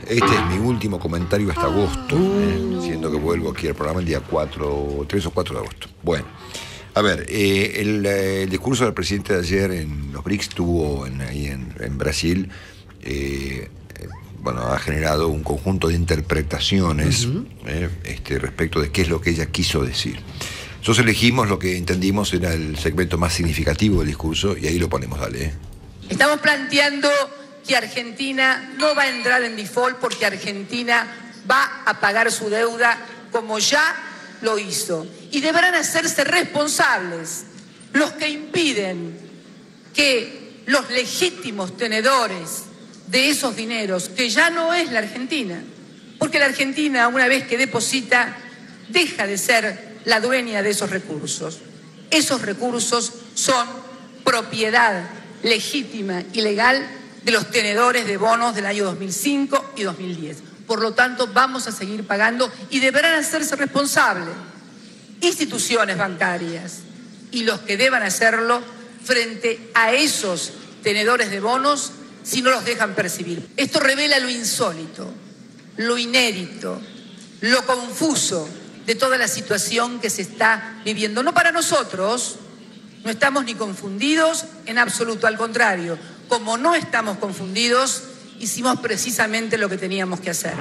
Este es mi último comentario hasta agosto, siendo que vuelvo aquí al programa el día 3 o 4 de agosto. Bueno, a ver, el discurso del presidente de ayer en los BRICS tuvo ahí en Brasil, bueno, ha generado un conjunto de interpretaciones respecto de qué es lo que ella quiso decir. Nosotros elegimos lo que entendimos era el segmento más significativo del discurso y ahí lo ponemos, dale. Estamos planteando que Argentina no va a entrar en default porque Argentina va a pagar su deuda como ya lo hizo. Y deberán hacerse responsables los que impiden que los legítimos tenedores de esos dineros, que ya no es la Argentina, porque la Argentina, una vez que deposita, deja de ser la dueña de esos recursos. Esos recursos son propiedad legítima y legal de los tenedores de bonos del año 2005 y 2010. Por lo tanto, vamos a seguir pagando y deberán hacerse responsables instituciones bancarias y los que deban hacerlo frente a esos tenedores de bonos si no los dejan percibir. Esto revela lo insólito, lo inédito, lo confuso de toda la situación que se está viviendo. No para nosotros, no estamos ni confundidos en absoluto, al contrario, como no estamos confundidos, hicimos precisamente lo que teníamos que hacer.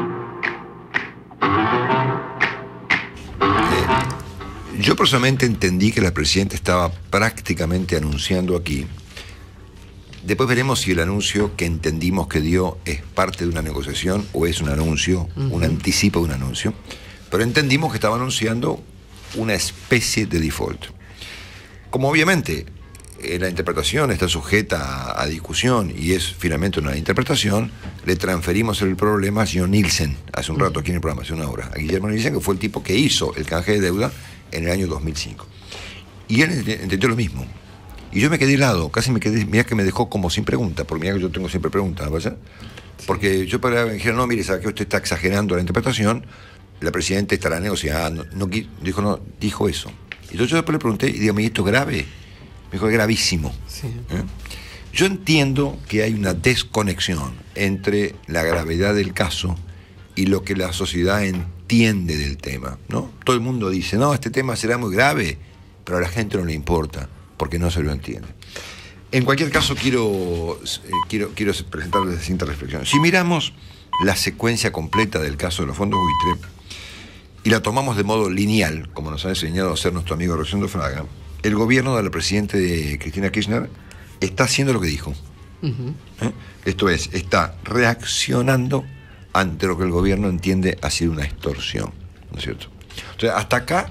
Yo personalmente entendí que la presidenta estaba prácticamente anunciando aquí. Después veremos si el anuncio que entendimos que dio es parte de una negociación o es un anuncio, un anticipo de un anuncio. Pero entendimos que estaba anunciando una especie de default. Como obviamente la interpretación está sujeta a discusión y es finalmente una interpretación, le transferimos el problema al señor Nielsen, hace un rato aquí en el programa, hace una hora, a Guillermo Nielsen, que fue el tipo que hizo el canje de deuda en el año 2005. Y él entendió lo mismo. Y yo me quedé helado, casi me quedé, mirá que me dejó como sin pregunta, porque mirá que yo tengo siempre preguntas, ¿no pasa? Porque yo para dijeron, no, mire, sabe que usted está exagerando la interpretación, la presidenta estará negociando, dijo eso. Y entonces yo después le pregunté, y dígame, ¿esto es grave? Me dijo, es gravísimo. Sí. Yo entiendo que hay una desconexión entre la gravedad del caso y lo que la sociedad entiende del tema, ¿no? Todo el mundo dice, no, este tema será muy grave, pero a la gente no le importa, porque no se lo entiende. En cualquier caso, quiero presentarles la siguiente reflexión. Si miramos la secuencia completa del caso de los fondos buitre y la tomamos de modo lineal, como nos ha enseñado a hacer nuestro amigo Rosendo Fraga, el gobierno de la presidenta Cristina Kirchner está haciendo lo que dijo. Esto es, está reaccionando ante lo que el gobierno entiende ha sido una extorsión, ¿no es cierto? Entonces, hasta acá,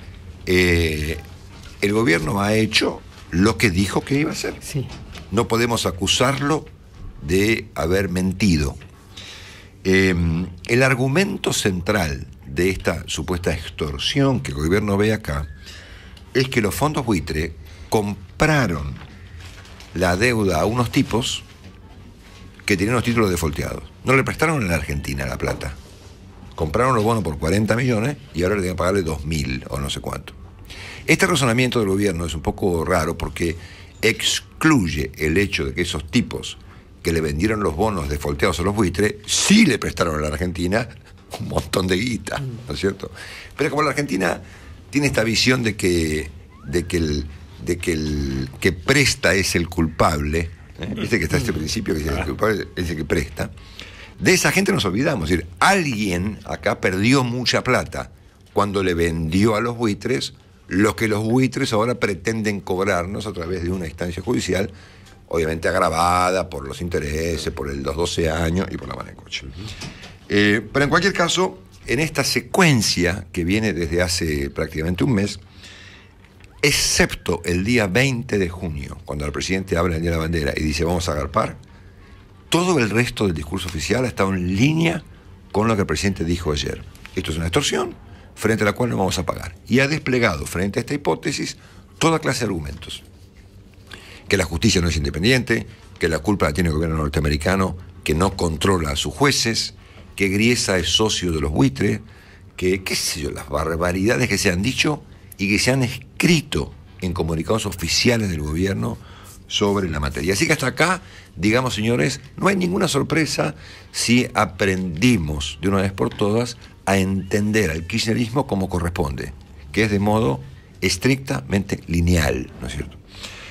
el gobierno ha hecho lo que dijo que iba a hacer. Sí. No podemos acusarlo de haber mentido. El argumento central de esta supuesta extorsión que el gobierno ve acá es que los fondos buitre compraron la deuda a unos tipos que tenían los títulos defaulteados. No le prestaron a la Argentina la plata. Compraron los bonos por 40 millones y ahora le tienen que pagarle 2.000 o no sé cuánto. Este razonamiento del gobierno es un poco raro porque excluye el hecho de que esos tipos que le vendieron los bonos defaulteados a los buitres sí le prestaron a la Argentina un montón de guita, ¿no es cierto? Pero como la Argentina tiene esta visión de que el que presta es el culpable, viste que está este principio que dice que el culpable es el que presta, de esa gente nos olvidamos. Es decir, alguien acá perdió mucha plata cuando le vendió a los buitres lo que los buitres ahora pretenden cobrarnos a través de una instancia judicial, obviamente agravada por los intereses, por los 12 años y por la mano de coche. Pero en cualquier caso, en esta secuencia que viene desde hace prácticamente un mes, excepto el día 20 de junio, cuando el presidente habla el Día de la Bandera y dice vamos a agarpar, todo el resto del discurso oficial ha estado en línea con lo que el presidente dijo ayer. Esto es una extorsión frente a la cual no vamos a pagar. Y ha desplegado frente a esta hipótesis toda clase de argumentos. Que la justicia no es independiente, que la culpa la tiene el gobierno norteamericano, que no controla a sus jueces, que Griesa es socio de los buitres, que, qué sé yo, las barbaridades que se han dicho y que se han escrito en comunicados oficiales del gobierno sobre la materia. Así que hasta acá, digamos, señores, no hay ninguna sorpresa si aprendimos de una vez por todas a entender al kirchnerismo como corresponde, que es de modo estrictamente lineal, ¿no es cierto?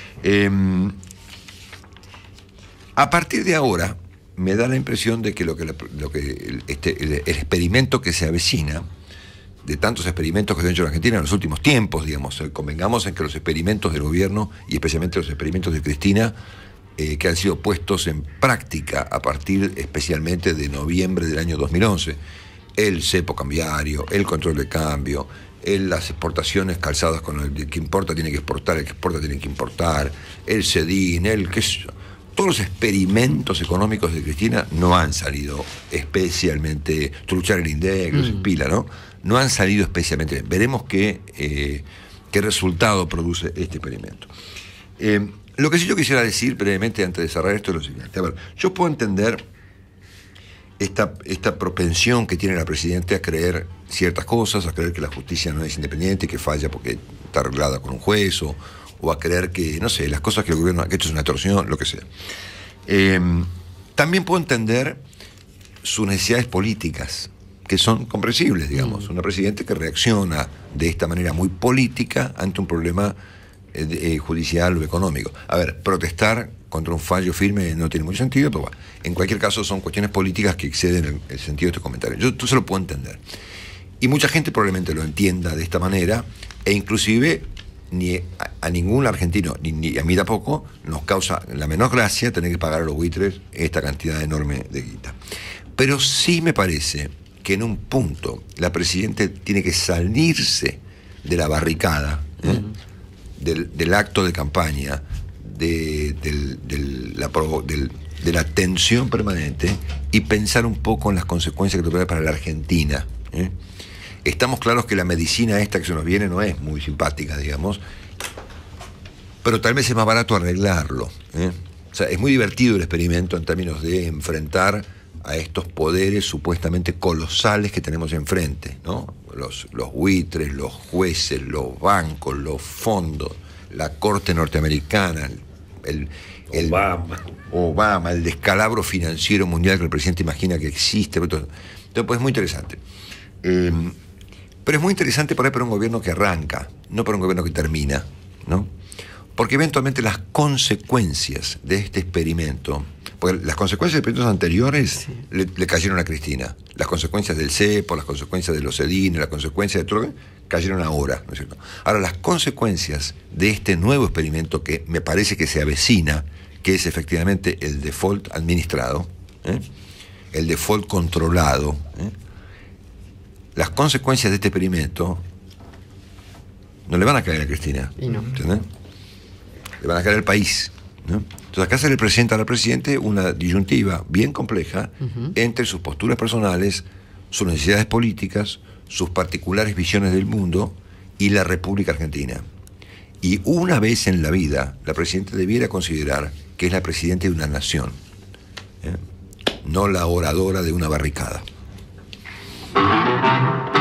A partir de ahora, me da la impresión de que el experimento que se avecina, de tantos experimentos que se han hecho en Argentina en los últimos tiempos, digamos, convengamos en que los experimentos del gobierno, y especialmente los experimentos de Cristina, que han sido puestos en práctica a partir especialmente de noviembre del año 2011, el cepo cambiario, el control de cambio, las exportaciones calzadas con el que importa tiene que exportar, el que exporta tiene que importar, el CEDIN, todos los experimentos económicos de Cristina no han salido especialmente, truchar el INDEC, los Espila, ¿no? No han salido especialmente bien. Veremos qué resultado produce este experimento. Lo que sí yo quisiera decir brevemente antes de cerrar esto es lo siguiente. A ver, yo puedo entender esta propensión que tiene la Presidenta a creer ciertas cosas, a creer que la justicia no es independiente, que falla porque está arreglada con un juez, o a creer que, no sé, las cosas que el gobierno ha hecho es una torsión, lo que sea. También puedo entender sus necesidades políticas, que son comprensibles, digamos. Una presidenta que reacciona de esta manera muy política ante un problema judicial o económico. A ver, protestar contra un fallo firme no tiene mucho sentido, pero bueno, en cualquier caso son cuestiones políticas que exceden el sentido de este comentario. Tú se lo puedo entender. Y mucha gente probablemente lo entienda de esta manera, e inclusive ni a ningún argentino, ni a mí tampoco, nos causa la menor gracia tener que pagar a los buitres esta cantidad enorme de guita. Pero sí me parece que en un punto la Presidenta tiene que salirse de la barricada, del acto de campaña, de la tensión permanente, y pensar un poco en las consecuencias que tendrá para la Argentina. Estamos claros que la medicina esta que se nos viene no es muy simpática, digamos, pero tal vez es más barato arreglarlo. O sea, es muy divertido el experimento en términos de enfrentar a estos poderes supuestamente colosales que tenemos enfrente, ¿no? Los buitres, los jueces, los bancos, los fondos, la Corte norteamericana, Obama, el descalabro financiero mundial que el presidente imagina que existe. Entonces, pues es muy interesante. Pero es muy interesante para un gobierno que arranca, no para un gobierno que termina, ¿no? Porque eventualmente las consecuencias de este experimento, porque las consecuencias de experimentos anteriores le cayeron a Cristina, las consecuencias del cepo, las consecuencias de los CEDIN, las consecuencias de todo lo que cayeron ahora, ¿no es cierto? Ahora, las consecuencias de este nuevo experimento que me parece que se avecina, que es efectivamente el default administrado, el default controlado, las consecuencias de este experimento no le van a caer a Cristina, ¿entendés? Le van a caer al país, ¿no? Entonces acá se le presenta al presidente una disyuntiva bien compleja entre sus posturas personales, sus necesidades políticas, sus particulares visiones del mundo y la República Argentina. Y una vez en la vida, la presidenta debiera considerar que es la presidenta de una nación, no la oradora de una barricada.